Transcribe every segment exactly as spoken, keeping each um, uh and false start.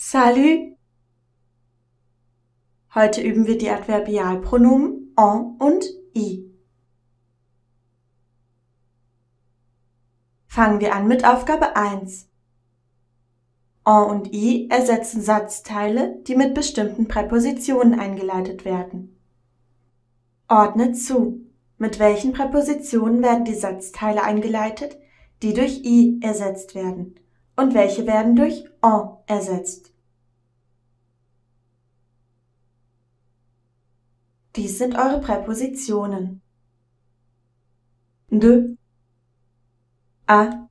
Salut! Heute üben wir die Adverbialpronomen en und i. Fangen wir an mit Aufgabe eins. En und i ersetzen Satzteile, die mit bestimmten Präpositionen eingeleitet werden. Ordne zu. Mit welchen Präpositionen werden die Satzteile eingeleitet, die durch i ersetzt werden? Und welche werden durch en ersetzt? Dies sind eure Präpositionen. De, à,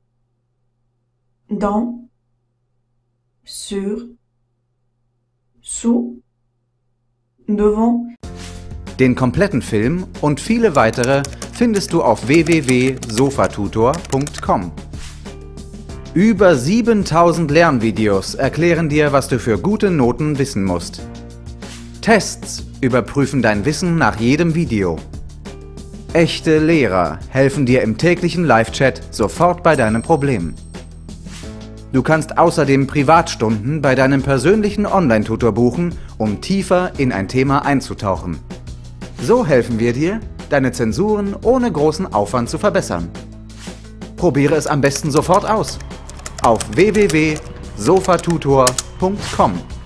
dans, sur, sous, devant. Den kompletten Film und viele weitere findest du auf w w w punkt sofatutor punkt com. Über siebentausend Lernvideos erklären dir, was du für gute Noten wissen musst. Tests überprüfen dein Wissen nach jedem Video. Echte Lehrer helfen dir im täglichen Live-Chat sofort bei deinem Problem. Du kannst außerdem Privatstunden bei deinem persönlichen Online-Tutor buchen, um tiefer in ein Thema einzutauchen. So helfen wir dir, deine Zensuren ohne großen Aufwand zu verbessern. Probiere es am besten sofort aus. Auf w w w punkt sofatutor punkt com.